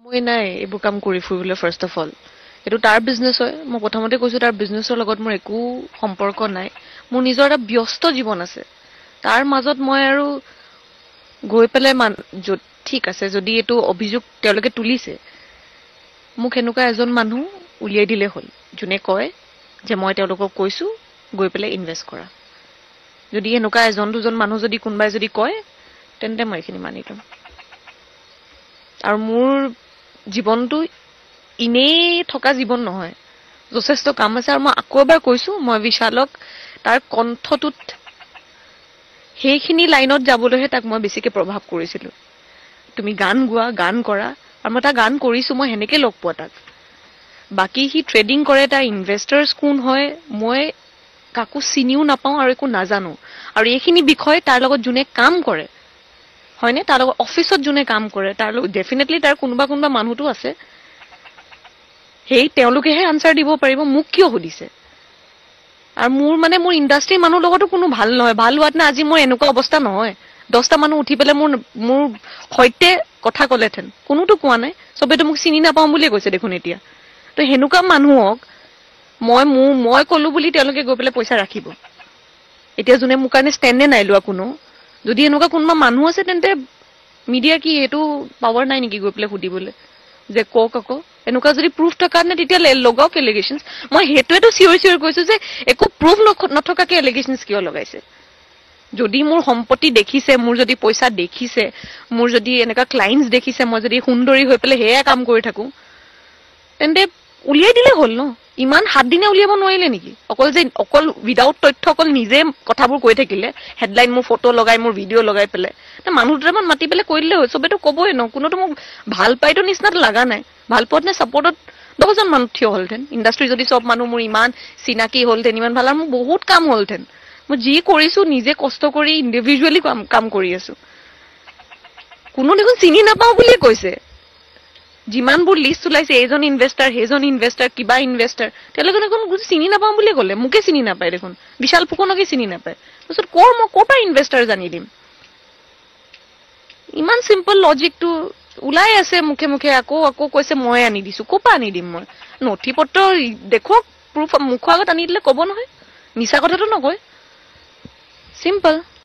মই নাই এইবোৰ কাম কৰি ফুৰিবলৈ ফাৰ্ষ্ট অফ অল এইটো তাৰ বিজনেছ হয় মই প্ৰথমতে কৈছো তাৰ বিজনেছৰ লগত মোৰ একো সম্পৰ্ক নাই মোৰ নিজৰ এটা ব্যস্ত জীৱন আছে তাৰ মাজত মই আৰু গৈ পেলাই ঠিক আছে যদি এইটো অভিযোগ তেওঁলোকে তুলিছে মোক এনেকুৱা এজন মানুহ উলিয়াই দিলে হ'ল যোনে কয় যে মই তেওঁলোকক কৈছো গৈ পেলাই ইনভেষ্ট কৰা যদি এনেকুৱা এজন দুজন মানুহ যদি কোনবাই যদি কয় তেন্তে মই এইখিনি মানি লম আৰু মোৰ জীৱনটো ইনেই থকা জীৱন নহয় যথেষ্ট কাম আছে আৰু মই আকৌ এবাৰ কৈছো মই বিশালক তাৰ কণ্ঠটোত সেইখিনি লাইনত যাবলৈহে তাক মই বেছিকে প্ৰভাৱ কৰিছিলো তুমি গান গোৱা গান কৰা আৰু মই তাক গান কৰিছো মই হেনেকে লগ পোৱা তাক বাকি হি ট্ৰেডিং কৰে তাৰ ইনভেষ্টৰ্ছ কোন হয় মই কাকো চিনিও নাপাওঁ আৰু একো নাজানো আৰু এইখিনি বিষয় তাৰ লগত যোনে কাম কৰে হয়নে তাৰ লগত অফিচত যোনে কাম কৰে তাৰ লগত ডেফিনেটলি তাৰ কোনোবা মানুহটো আছে হেই তেওঁলোকেহে আনসাৰ দিব পাৰিব মোক কিয় সুধিছে আৰু মোৰ ইন্ডাষ্ট্ৰীৰ মানুহৰ লগতো কোনো ভাল নহয় ভাল হোৱাত না আজি মোৰ এনেকুৱা অৱস্থা নহয় 10টা মানুহ উঠি পেলে মোৰ সৈতে কথা কলেথেন কোনোটো কোৱা নাই সবেতো মোক চিনি নাপাওঁ বুলিয়ে কৈছে দেখোন এতিয়া তো হেনুকা মানুহক মই কলো বুলি তেওঁলোকে গৈ পেলে পইচা ৰাখিব এতিয়া যোনে মোৰ কাৰণে ষ্টেণ্ডে নাই লোৱা কোনো যদি এনেকুৱা কোনোবা মানুহ আছে তেন্তে মিডিয়া কি এটো পাৱাৰ নাই নেকি গৈ পেলে সুধিবলৈ যে কক আকৌ এনেকুৱা যদি প্ৰুফ থকা নে তেতিয়া লগাওক এলিগেশনছ মই হেতুৱেটো চিঞৰ কৈছো যে একো প্ৰুফ নথকাকে এলিগেশনছ কিয় লগাইছে যদি মোৰ সম্পত্তি দেখিছে মোৰ যদি পইচা দেখিছে মোৰ যদি এনেকা ক্লায়েন্টস দেখিছে মই যদি সুন্দৰী হৈ পেলে হেয়া কাম কৰি থাকো তেন্তে উলিয়াই দিলে হল ন ইমান 7 দিনে উলিয়াব নোৱাৰিলে নেকি অকল উইদাউট তথ্য অকল নিজে কথাবোৰ কৈ থাকিলে হেডলাইন মোৰ ফটো লগাই মোৰ ভিডিও লগাই পেলে তে মানুহ দুটামান মাতি পেলে কৈ দিলে হয় সবেতো কবই ন কোনোটো মোক ভাল পাইতো নিছনাটো লাগা নাই ভাল পথ নে সাপোৰ্টত 10জন মানুহ থিয় হলথেন ইন্ডাষ্ট্ৰি যদি সব মানুহ মোৰ ইমান চিনাকি হলথেন ইমান ভাল আৰু মোৰ বহুত কাম হলথেন মই যি কৰিছো নিজে কষ্ট কৰি ইন্ডিভিজুয়ালি কাম কৰি আছো কোনো দেখোন চিনি নাপাও বুলি কৈছে যিমানবোৰ লিষ্ট ওলাইছে এজন ইনভেস্টাৰ কিবা ইনভেস্টাৰ তেওঁলোকে দেখোন চিনি নাপাও বুলি ক'লে মুকে চিনি নাপায় দেখোন বিশাল ফুকনকে চিনি নাপায় তাৰপিছত ক'ৰ ইনভেস্টাৰ জানি দিম ইমান সিম্পল লজিকটো উলাই আছে মুখে আকৌ কৈছে মই আনি দিছো কোপা আনি দিম মই নথি পত্ৰ দেখক প্ৰুফ মুখ আগত আনি দিলে ক'ব নহয় মিছা কথাটো নকয় সিম্পল